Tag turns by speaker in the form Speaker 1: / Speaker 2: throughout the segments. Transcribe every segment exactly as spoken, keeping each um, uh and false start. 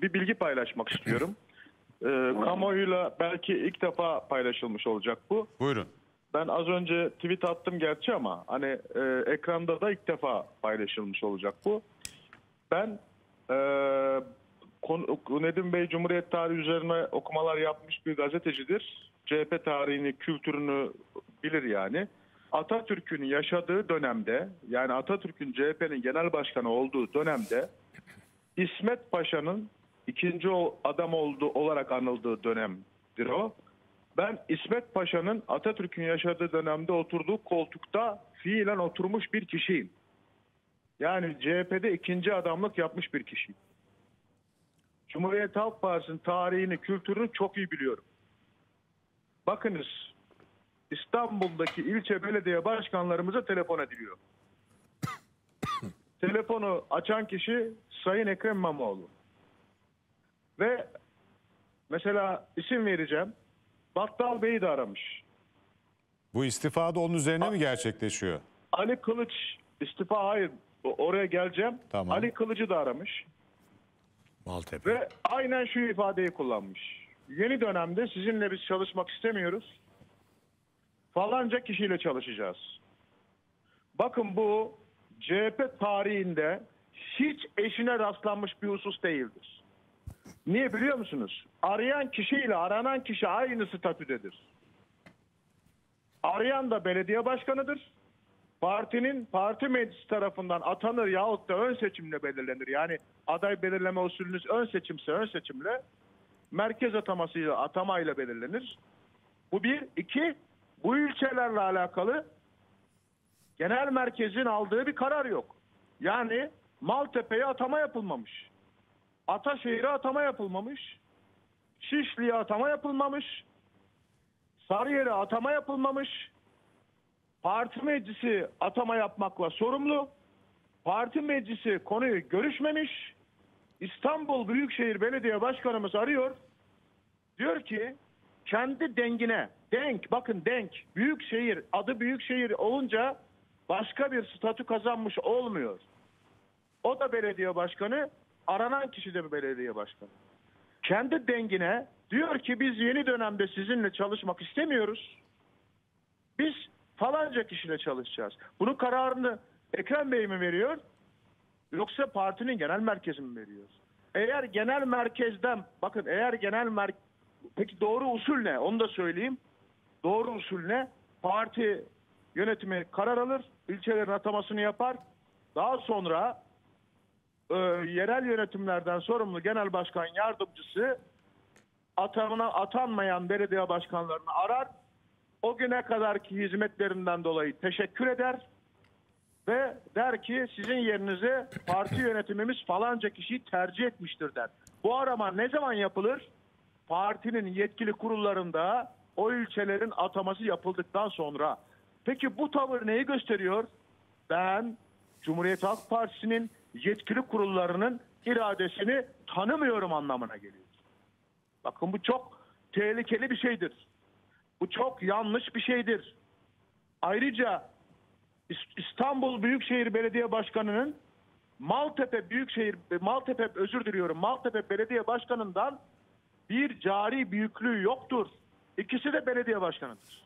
Speaker 1: bir bilgi paylaşmak istiyorum. Ee, kamuoyuyla belki ilk defa paylaşılmış olacak bu.
Speaker 2: Buyurun.
Speaker 1: Ben az önce tweet attım gerçi ama hani e, ekranda da ilk defa paylaşılmış olacak bu. Ben e, konu, Nedim Bey Cumhuriyet tarihi üzerine okumalar yapmış bir gazetecidir. C H P tarihini, kültürünü bilir yani. Atatürk'ün yaşadığı dönemde, yani Atatürk'ün C H P'nin genel başkanı olduğu dönemde İsmet Paşa'nın ikinci adam olduğu olarak anıldığı dönemdir o. Ben İsmet Paşa'nın Atatürk'ün yaşadığı dönemde oturduğu koltukta fiilen oturmuş bir kişiyim. Yani C H P'de ikinci adamlık yapmış bir kişiyim. Cumhuriyet Halk Partisi'nin tarihini, kültürünü çok iyi biliyorum. Bakınız, İstanbul'daki ilçe belediye başkanlarımıza telefon ediliyor. Telefonu açan kişi Sayın Ekrem İmamoğlu. Ve mesela isim vereceğim. Battal Bey'i de aramış.
Speaker 2: Bu istifa da onun üzerine mi gerçekleşiyor?
Speaker 1: Ali Kılıç istifa, hayır, oraya geleceğim.
Speaker 2: Tamam.
Speaker 1: Ali Kılıç'ı da aramış.
Speaker 3: Maltepe.
Speaker 1: Ve aynen şu ifadeyi kullanmış. Yeni dönemde sizinle biz çalışmak istemiyoruz. Falanca kişiyle çalışacağız. Bakın bu C H P tarihinde hiç eşine rastlanmış bir husus değildir. Niye biliyor musunuz? Arayan kişiyle aranan kişi aynı statüdedir. Arayan da belediye başkanıdır. Partinin parti meclisi tarafından atanır yahut da ön seçimle belirlenir. Yani aday belirleme usulünüz ön seçimse ön seçimle, merkez atamasıyla atamayla belirlenir. Bu bir. İki, bu ilçelerle alakalı genel merkezin aldığı bir karar yok. Yani Maltepe'ye atama yapılmamış. Ataşehir'e atama yapılmamış. Şişli'ye atama yapılmamış. Sarıyer'e atama yapılmamış. Parti meclisi atama yapmakla sorumlu. Parti meclisi konuyu görüşmemiş. İstanbul Büyükşehir Belediye Başkanımız arıyor. Diyor ki kendi dengine, denk, bakın denk, Büyükşehir, adı Büyükşehir olunca başka bir statü kazanmış olmuyor. O da belediye başkanı, aranan kişi de bir belediye başkanı. Kendi dengine diyor ki biz yeni dönemde sizinle çalışmak istemiyoruz. Biz falanca kişiyle çalışacağız. Bunun kararını Ekrem Bey mi veriyor? Yoksa partinin genel merkezi mi veriyor? Eğer genel merkezden, bakın eğer genel merkez, peki doğru usul ne? Onu da söyleyeyim. Doğru usul ne? Parti yönetimi karar alır, ilçelerin atamasını yapar. Daha sonra e, yerel yönetimlerden sorumlu genel başkan yardımcısı atamına atanmayan belediye başkanlarını arar. O güne kadarki hizmetlerinden dolayı teşekkür eder ve der ki sizin yerinize parti yönetimimiz falanca kişiyi tercih etmiştir der. Bu arama ne zaman yapılır? Partinin yetkili kurullarında o ilçelerin ataması yapıldıktan sonra. Peki bu tavır neyi gösteriyor? Ben Cumhuriyet Halk Partisi'nin yetkili kurullarının iradesini tanımıyorum anlamına geliyor. Bakın bu çok tehlikeli bir şeydir. Bu çok yanlış bir şeydir. Ayrıca İstanbul Büyükşehir Belediye Başkanı'nın Maltepe Büyükşehir Maltepe özür diliyorum Maltepe Belediye Başkanı'ndan bir cari büyüklüğü yoktur. İkisi de belediye başkanıdır.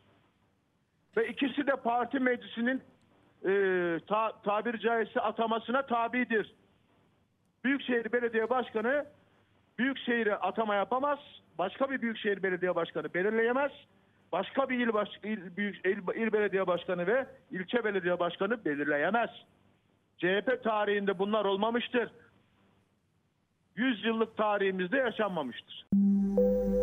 Speaker 1: Ve ikisi de parti meclisinin e, ta, tabiri caizse atamasına tabidir. Büyükşehir Belediye Başkanı Büyükşehir'e atama yapamaz. Başka bir Büyükşehir Belediye Başkanı belirleyemez. Başka bir il, baş, il, büyük, il, il belediye başkanı ve ilçe belediye başkanı belirleyemez. C H P tarihinde bunlar olmamıştır. Yüz yıllık tarihimizde yaşanmamıştır.